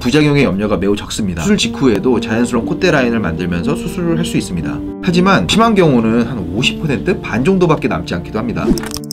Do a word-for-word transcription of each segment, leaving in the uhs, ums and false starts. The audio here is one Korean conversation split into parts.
부작용의 염려가 매우 적습니다. 수술 직후에도 자연스러운 콧대 라인을 만들면서 수술을 할 수 있습니다. 하지만 심한 경우는 한 오십 퍼센트 반 정도밖에 남지 않기도 합니다.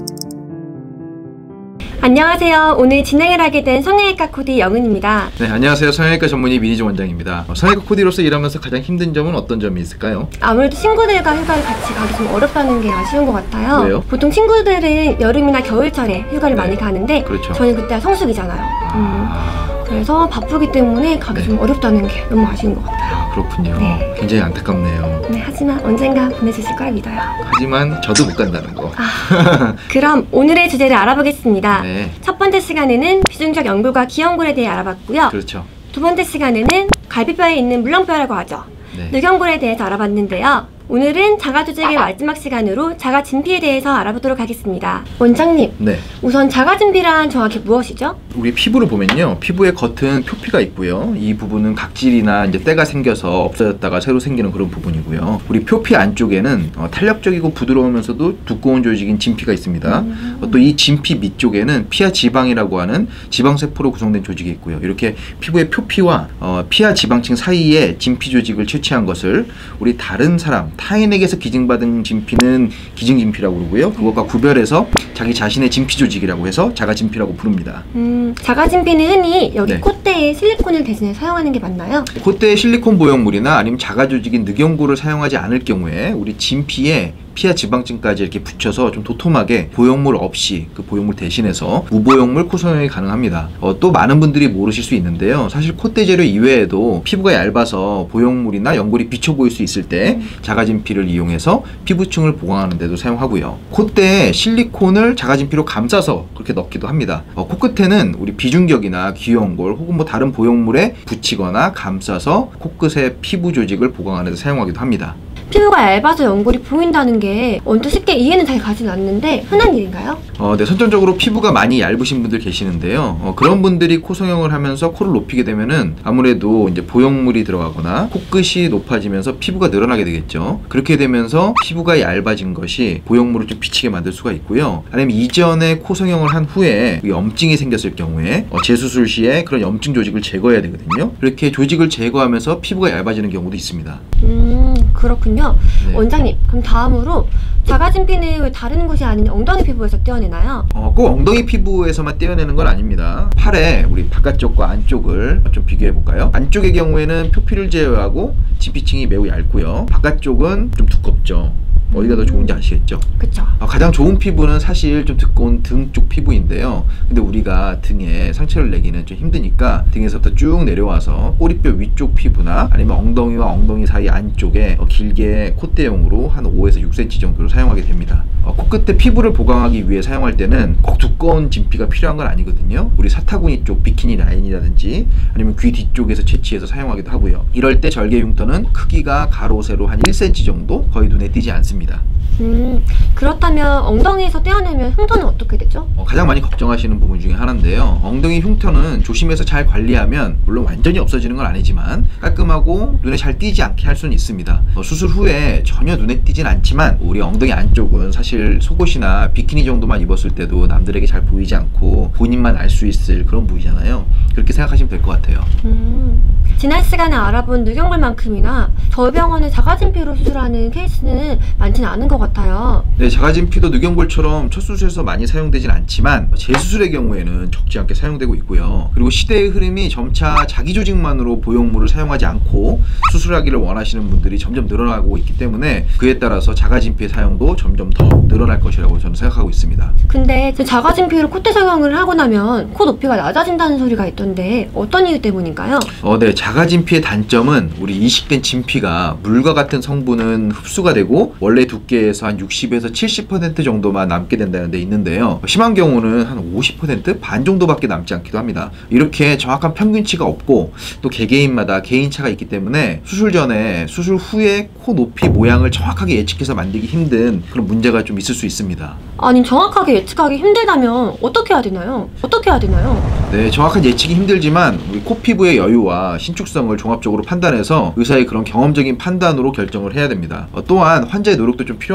안녕하세요. 오늘 진행을 하게 된 성형외과 코디 영은입니다. 네, 안녕하세요. 성형외과 전문의 민희중 원장입니다. 성형외과 코디로서 일하면서 가장 힘든 점은 어떤 점이 있을까요? 아무래도 친구들과 휴가를 같이 가기 좀 어렵다는 게 아쉬운 것 같아요. 왜요? 보통 친구들은 여름이나 겨울철에 휴가를 네. 많이 가는데 그렇죠. 저는 그때 성수기잖아요. 아... 음. 그래서 바쁘기 때문에 가기 네. 좀 어렵다는 게 너무 아쉬운 것 같아요. 아, 그렇군요. 네. 굉장히 안타깝네요. 네, 하지만 언젠가 보내주실 거라 믿어요. 하지만 저도 못 간다는 거. 아, 그럼 오늘의 주제를 알아보겠습니다. 네. 첫 번째 시간에는 비중적 연골과 기연골에 대해 알아봤고요. 그렇죠. 두 번째 시간에는 갈비뼈에 있는 물렁뼈라고 하죠. 네. 늑연골에 대해서 알아봤는데요. 오늘은 자가조직의 마지막 시간으로 자가진피에 대해서 알아보도록 하겠습니다. 원장님, 네. 우선 자가진피란 정확히 무엇이죠? 우리 피부를 보면요, 피부의 겉은 표피가 있고요. 이 부분은 각질이나 이제 때가 생겨서 없어졌다가 새로 생기는 그런 부분이고요. 우리 표피 안쪽에는 어, 탄력적이고 부드러우면서도 두꺼운 조직인 진피가 있습니다. 음. 어, 또 이 진피 밑쪽에는 피하 지방이라고 하는 지방세포로 구성된 조직이 있고요. 이렇게 피부의 표피와 어, 피하 지방층 사이에 진피 조직을 채취한 것을 우리 다른 사람, 타인에게서 기증받은 진피는 기증진피라고 그러고요. 그것과 구별해서 자기 자신의 진피 조직이라고 해서 자가진피라고 부릅니다. 음, 자가진피는 흔히 여기 네. 콧대에 실리콘을 대신에 사용하는 게 맞나요? 콧대에 실리콘 보형물이나 아니면 자가조직인 늑연골을 사용하지 않을 경우에 우리 진피에 피하 지방층까지 이렇게 붙여서 좀 도톰하게 보형물 없이 그 보형물 대신해서 무보형물 코성형이 가능합니다. 어, 또 많은 분들이 모르실 수 있는데요. 사실 콧대 재료 이외에도 피부가 얇아서 보형물이나 연골이 비쳐 보일 수 있을 때 음. 자가진피를 이용해서 피부층을 보강하는 데도 사용하고요. 콧대에 실리콘을 자가진피로 감싸서 그렇게 넣기도 합니다. 어, 코끝에는 우리 비중격이나 귀연골 혹은 뭐 다른 보형물에 붙이거나 감싸서 코끝의 피부 조직을 보강하는 데 사용하기도 합니다. 피부가 얇아서 연골이 보인다는 게 언뜻 쉽게 이해는 잘 가진 않는데 흔한 일인가요? 어, 네, 선천적으로 피부가 많이 얇으신 분들 계시는데요. 어, 그런 분들이 코성형을 하면서 코를 높이게 되면은 아무래도 이제 보형물이 들어가거나 코끝이 높아지면서 피부가 늘어나게 되겠죠. 그렇게 되면서 피부가 얇아진 것이 보형물을 좀 비치게 만들 수가 있고요. 아니면 이전에 코성형을 한 후에 염증이 생겼을 경우에 어, 재수술 시에 그런 염증 조직을 제거해야 되거든요. 그렇게 조직을 제거하면서 피부가 얇아지는 경우도 있습니다. 음, 그렇군요. 네. 원장님, 그럼 다음으로 자가진피는 왜 다른 곳이 아닌 엉덩이 피부에서 떼어내나요? 어, 꼭 엉덩이 피부에서만 떼어내는 건 아닙니다. 팔에 우리 바깥쪽과 안쪽을 좀 비교해 볼까요? 안쪽의 경우에는 표피를 제외하고 진피층이 매우 얇고요. 바깥쪽은 좀 두껍죠. 어디가 더 좋은지 아시겠죠? 그쵸. 어, 가장 좋은 피부는 사실 좀 두꺼운 등 쪽 피부인데요. 근데 우리가 등에 상처를 내기는 좀 힘드니까 등에서부터 쭉 내려와서 꼬리뼈 위쪽 피부나 아니면 엉덩이와 엉덩이 사이 안쪽에 어, 길게 콧대용으로 한 오에서 육 센티미터 정도를 사용하게 됩니다. 어, 코끝에 피부를 보강하기 위해 사용할 때는 꼭 두꺼운 진피가 필요한 건 아니거든요. 우리 사타구니 쪽 비키니 라인이라든지 아니면 귀 뒤쪽에서 채취해서 사용하기도 하고요. 이럴 때 절개 흉터는 크기가 가로 세로 한 일 센티미터 정도, 거의 눈에 띄지 않습니다. 음, 그렇다면 엉덩이에서 떼어내면 흉터는 어떻게 되죠? 어, 가장 많이 걱정하시는 부분 중에 하나인데요. 엉덩이 흉터는 조심해서 잘 관리하면 물론 완전히 없어지는 건 아니지만 깔끔하고 눈에 잘 띄지 않게 할 수는 있습니다. 어, 수술 후에 전혀 눈에 띄진 않지만 우리 엉덩이 안쪽은 사실 속옷이나 비키니 정도만 입었을 때도 남들에게 잘 보이지 않고 본인만 알 수 있을 그런 부위잖아요. 그렇게 생각하시면 될 것 같아요. 음, 지난 시간에 알아본 늑연골만큼이나 저희 병원에 자가진피로 수술하는 케이스는 많지는 않은 것 같아요. 네, 자가진피도 늑연골처럼 첫 수술에서 많이 사용되진 않지만 재수술의 경우에는 적지 않게 사용되고 있고요. 그리고 시대의 흐름이 점차 자기 조직만으로 보형물을 사용하지 않고 수술하기를 원하시는 분들이 점점 늘어나고 있기 때문에 그에 따라서 자가진피의 사용도 점점 더 늘어날 것이라고 저는 생각하고 있습니다. 근데 자가진피로 콧대 성형을 하고 나면 코 높이가 낮아진다는 소리가 있던데 어떤 이유 때문인가요? 어, 네, 자가진피의 단점은 우리 이식된 진피가 물과 같은 성분은 흡수가 되고 원래 두께에서 한 육십에서 칠십 퍼센트 정도만 남게 된다는 데 있는데요. 심한 경우는 한 오십 퍼센트 반 정도밖에 남지 않기도 합니다. 이렇게 정확한 평균치가 없고 또 개개인마다 개인차가 있기 때문에 수술 전에 수술 후에 코 높이 모양을 정확하게 예측해서 만들기 힘든 그런 문제가 좀 있을 수 있습니다. 아니, 정확하게 예측하기 힘들다면 어떻게 해야 되나요? 어떻게 해야 되나요? 네, 정확한 예측이 힘들지만 우리 코 피부의 여유와 신축성을 종합적으로 판단해서 의사의 그런 경험적인 판단으로 결정을 해야 됩니다. 어, 또한 환자의 노력도 좀 필요한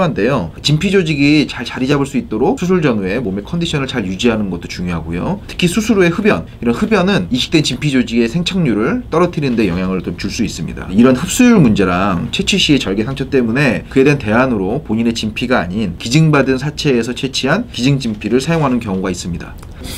필요한데요. 진피 조직이 잘 자리 잡을 수 있도록 수술 전후에 몸의 컨디션을 잘 유지하는 것도 중요하고요. 특히 수술 후의 흡연, 이런 흡연은 이식된 진피 조직의 생착률을 떨어뜨리는 데 영향을 좀 줄 수 있습니다. 이런 흡수율 문제랑 채취 시의 절개 상처 때문에 그에 대한 대안으로 본인의 진피가 아닌 기증받은 사체에서 채취한 기증 진피를 사용하는 경우가 있습니다.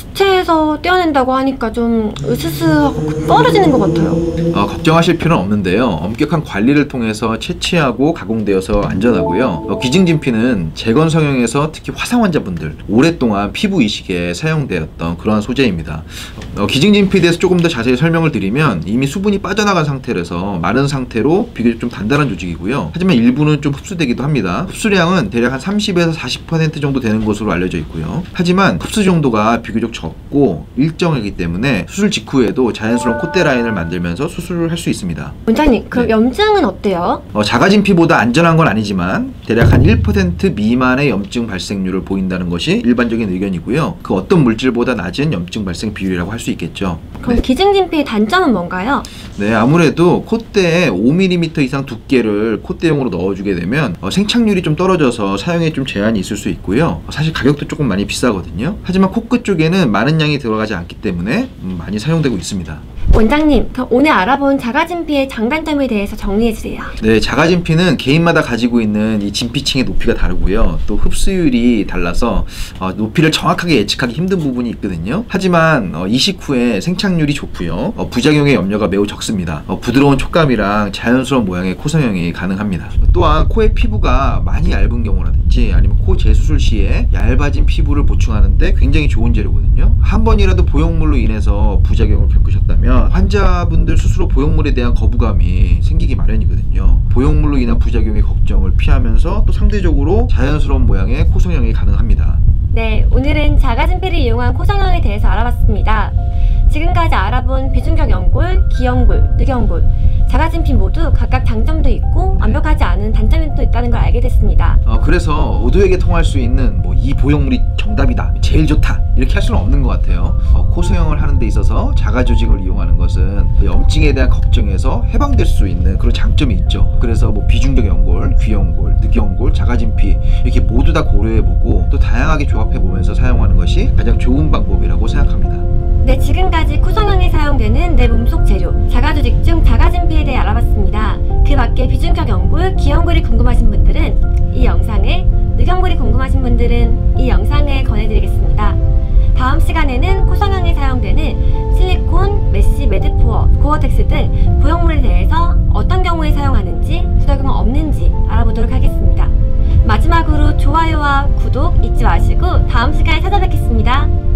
수체에서 떼어낸다고 하니까 좀 으스스하고 떨어지는 것 같아요. 어, 걱정하실 필요는 없는데요. 엄격한 관리를 통해서 채취하고 가공되어서 안전하고요. 어, 기증진피는 재건 성형에서 특히 화상 환자분들 오랫동안 피부 이식에 사용되었던 그러한 소재입니다. 어, 기증진피에 대해서 조금 더 자세히 설명을 드리면 이미 수분이 빠져나간 상태라서 마른 상태로 비교적 좀 단단한 조직이고요. 하지만 일부는 좀 흡수되기도 합니다. 흡수량은 대략 한 삼십에서 사십 퍼센트 정도 되는 것으로 알려져 있고요. 하지만 흡수 정도가 비교적 적고 일정하기 때문에 수술 직후에도 자연스러운 콧대 라인을 만들면서 수술을 할 수 있습니다. 원장님, 그럼 네. 염증은 어때요? 어, 자가진피보다 안전한 건 아니지만 대략 한 일 퍼센트 미만의 염증 발생률을 보인다는 것이 일반적인 의견이고요. 그 어떤 물질보다 낮은 염증 발생 비율이라고 할 수 있겠죠. 그럼 네. 기증진피의 단점은 뭔가요? 네, 아무래도 콧대에 오 밀리미터 이상 두께를 콧대용으로 넣어주게 되면 어, 생착률이 좀 떨어져서 사용에 좀 제한이 있을 수 있고요. 사실 가격도 조금 많이 비싸거든요. 하지만 코끝 쪽에는 많은 양이 들어가지 않기 때문에 음, 많이 사용되고 있습니다. 원장님, 그럼 오늘 알아본 자가진피의 장단점에 대해서 정리해주세요. 네, 자가진피는 개인마다 가지고 있는 이 진피층의 높이가 다르고요. 또 흡수율이 달라서 어, 높이를 정확하게 예측하기 힘든 부분이 있거든요. 하지만 어, 이식 후에 생착률이 좋고요. 어, 부작용의 염려가 매우 적습니다. 어, 부드러운 촉감이랑 자연스러운 모양의 코 성형이 가능합니다. 또한 코의 피부가 많이 얇은 경우라든지 아니면 코 재수술 시에 얇아진 피부를 보충하는데 굉장히 좋은 재료거든요. 한 번이라도 보형물로 인해서 부작용을 겪으셨다면 환자분들 스스로 보형물에 대한 거부감이 생기기 마련이거든요. 보형물로 인한 부작용의 걱정을 피하면서 또 상대적으로 자연스러운 모양의 코 성형이 가능합니다. 네, 오늘은 자가진피를 이용한 코 성형에 대해서 알아봤습니다. 지금까지 알아본 비중격 연골, 기연골, 늑연골, 자가진피 모두 각각 장점도 있고 완벽하지 않은 단점이 또 있다는 걸 알게 됐습니다. 어, 그래서 모두에게 통할 수 있는 뭐 이 보형물이 정답이다, 제일 좋다 이렇게 할 수는 없는 것 같아요. 어, 코 성형을 하는 데 있어서 자가조직을 이용하는 것은 염증에 대한 걱정에서 해방될 수 있는 그런 장점이 있죠. 그래서 뭐 비중격 연골, 귀연골, 늑연골, 자가진피 이렇게 모두 다 고려해보고 또 다양하게 조합해보면서 사용하는 것이 가장 좋은 방법이라고 생각합니다. 네, 지금까지 코 성형에 사용되는 내 몸속 재료, 자가조직 중 자가진피에 대해 알아봤습니다. 그 밖에 비중격 연골, 기연골이 궁금하신 분들은 이 영상을, 늑연골이 궁금하신 분들은 이 영상을 권해드리겠습니다. 다음 시간에는 코 성형에 사용되는 실리콘, 메쉬, 매드포어, 고어텍스 등 보형물에 대해서 어떤 경우에 사용하는지, 부작용은 없는지 알아보도록 하겠습니다. 마지막으로 좋아요와 구독 잊지 마시고 다음 시간에 찾아뵙겠습니다.